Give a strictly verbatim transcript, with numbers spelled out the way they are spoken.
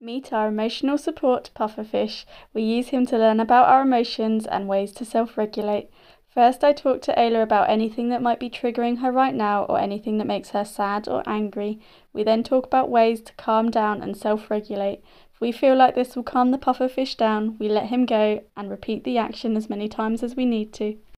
Meet our emotional support pufferfish. We use him to learn about our emotions and ways to self-regulate. First, I talk to Ayla about anything that might be triggering her right now or anything that makes her sad or angry. We then talk about ways to calm down and self-regulate. If we feel like this will calm the pufferfish down, we let him go and repeat the action as many times as we need to.